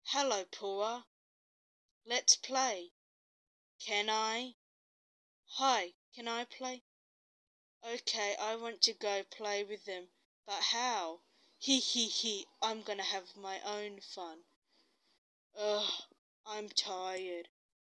Hello, Pua. Let's play. Can I? Hi, can I play? Okay, I want to go play with them. But how? He, I'm gonna have my own fun. Ugh, I'm tired.